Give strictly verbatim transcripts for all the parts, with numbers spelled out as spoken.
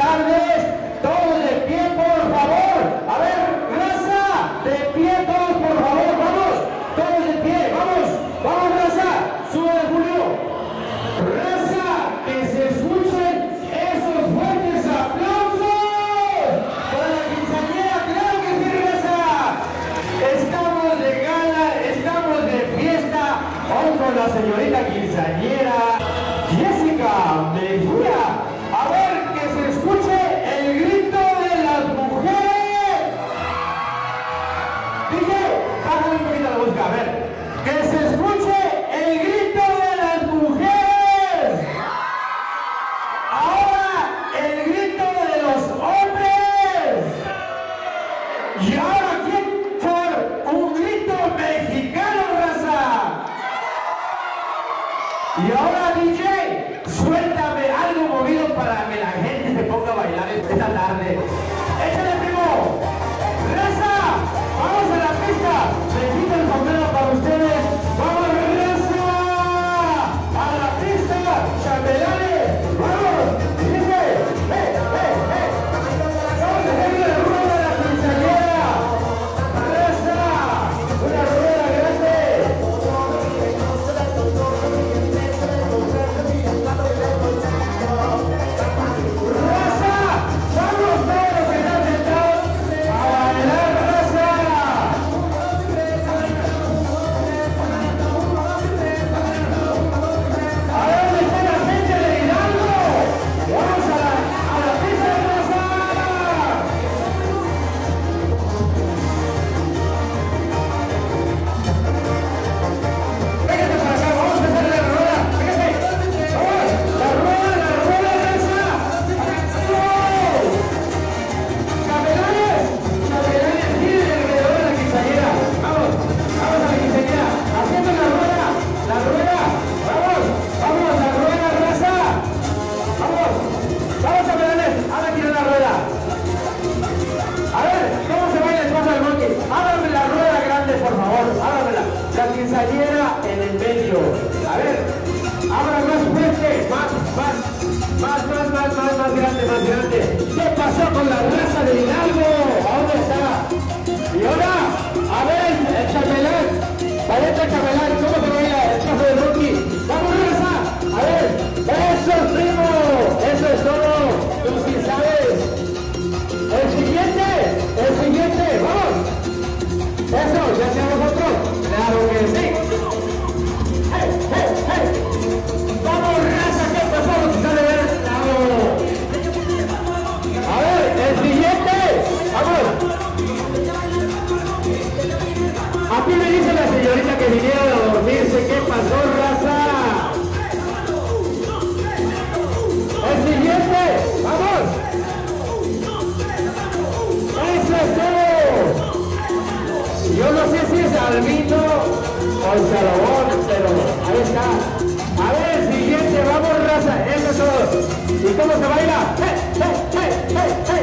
tardes. Todos de pie, por favor. A ver, raza, de pie todos, por favor. Vamos, todos de pie. Vamos, vamos, raza. Sube, Julio. Raza, que se escuchen esos fuertes aplausos para la quinceañera. Claro que sí, raza. Estamos de gala, estamos de fiesta. Hoy con la señorita quinceañera Jessica Mejía. A ver, que se escuche el grito de las mujeres. Dije, bájale un poquito la música, a ver. Que se escuche el grito de las mujeres. Ahora, el grito de los hombres. Y ahora, ¿quién por un grito mexicano, raza? Y ahora, D J, suéltame algo movido para que la gente se ponga a bailar esta tarde. ¡Échale, primo! ¡Raza! ¡Vamos a la pista! Me quito el sombrero para ustedes. ¡Vamos, raza! ¡A la pista! ¡Chambelanes! ¡Vamos! ¡Dice! ¡Eh, eh, eh! ¡Vamos a hacer la rueda de la quinceañera! ¡Raza! ¡Una rueda grande! La quinceañera en el medio. A ver, ahora más fuerte, más, más, más, más, más, más, más grande, más grande. ¿Qué pasó con la raza de Hidalgo? ¿A dónde está? Y ahora, a ver, el chambelán, parece el chambelán, ¿cómo se baila el caso de Rocky? ¡Vamos, raza! A ver, eso es primo, eso es todo, tú sí sabes. El siguiente, el siguiente, vamos. Eso, ya tenemos otro. ¡Claro que sí! ¡Hey, hey, hey! ¡Vamos, raza! ¿Qué pasó? ¿Lo que sale del lado? A ver, el siguiente. ¡Vamos! Aquí me dice la señorita que vinieron a dormirse. ¿Qué pasó, raza? El siguiente. ¡Vamos! ¡Eso es todo! Yo no sé si es Albino o el Salomón, pero ahí está. A ver, el siguiente, vamos, raza, eso es todo. ¿Y cómo se baila? ¡Hey, hey, hey, hey, hey!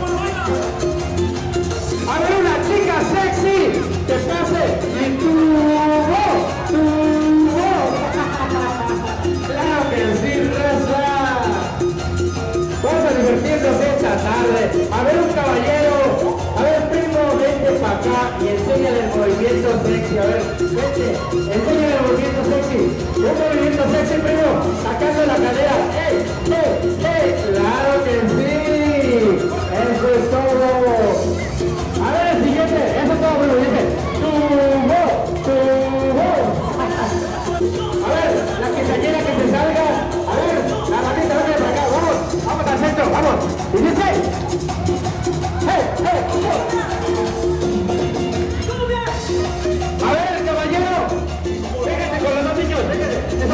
A ver, una chica sexy que pase en tu voz, tu voz. Claro que sí, raza. Vamos a divertirnos esta tarde. A ver, un caballero. A ver, primo, vente para acá y enséñale el movimiento sexy. A ver, vente, enséñale el movimiento sexy. Un movimiento sexy, primo, sacando la cadera. ¡Ey, ey, ey! ¡Claro que sí! ¡Eso es todo! A ver, el siguiente. Eso es todo, primo. Dice, tu voz, tu voz. A ver, la quinceañera que se salga. A ver, la manita, vente para acá. Vamos, vamos al centro, vamos. Y dice, ¡hey, hey, hey! A ver, caballero, déjate con los dos niños, déjate.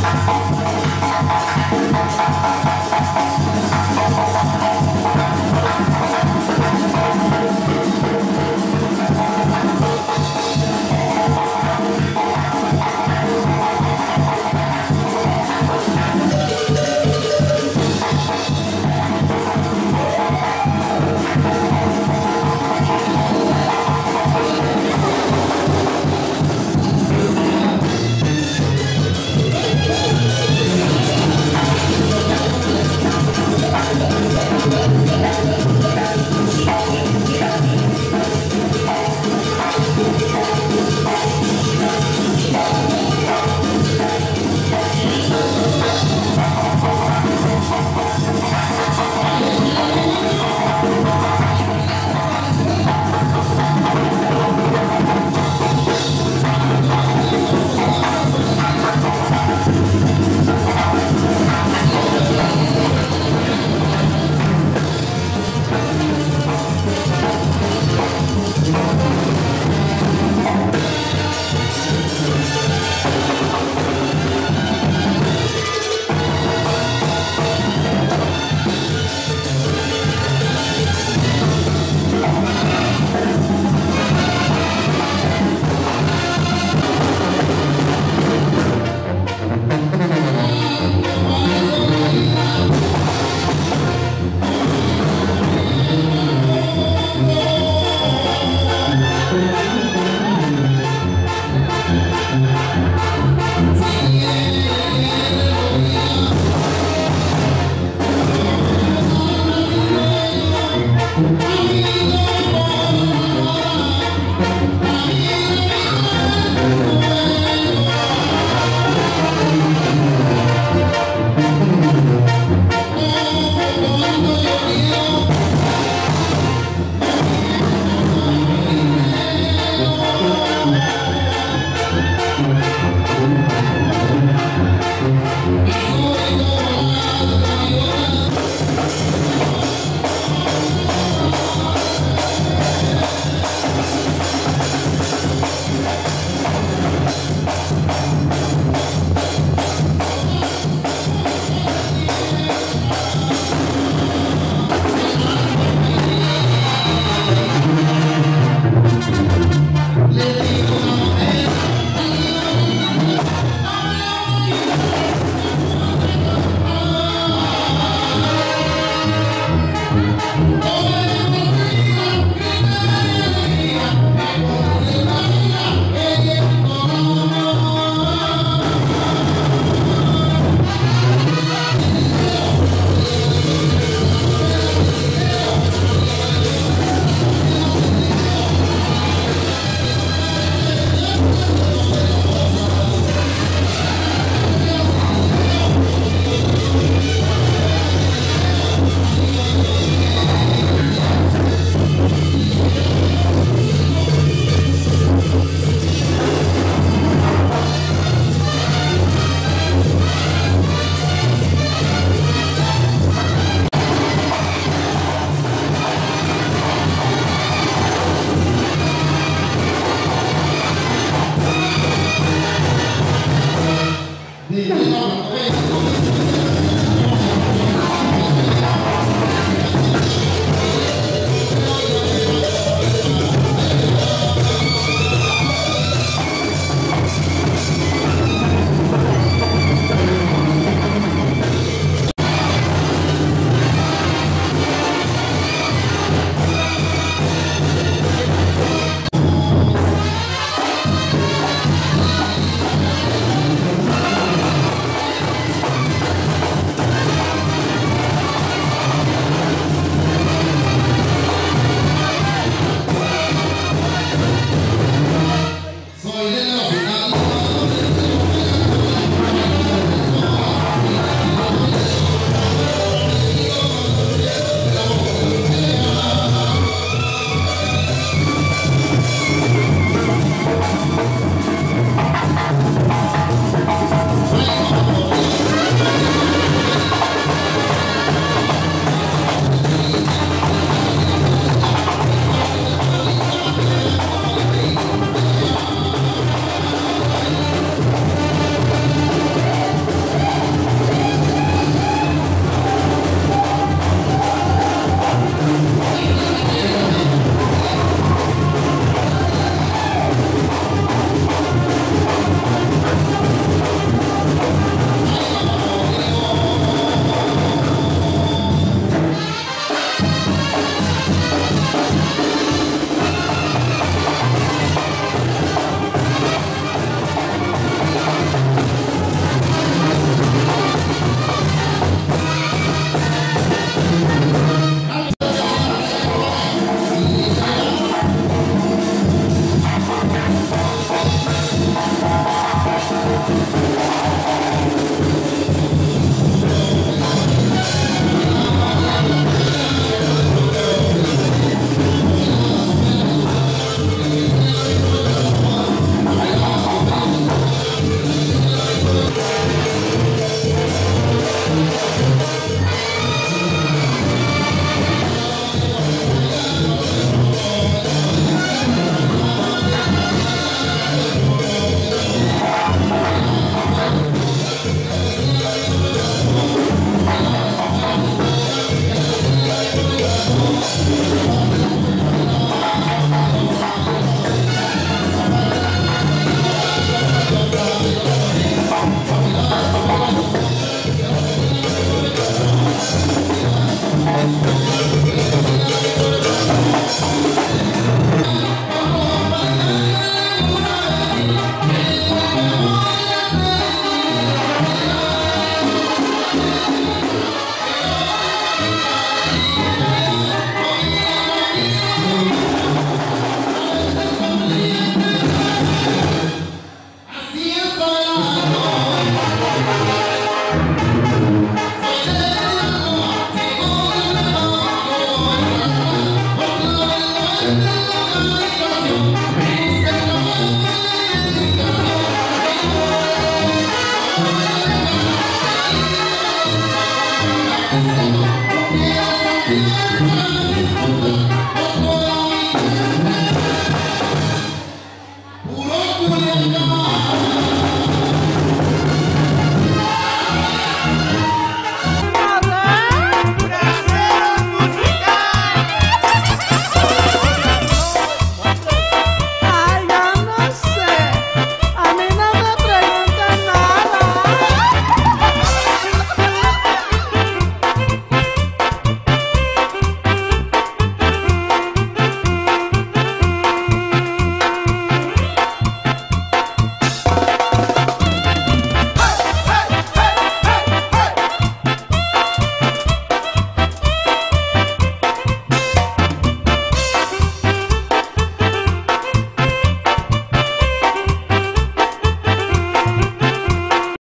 Di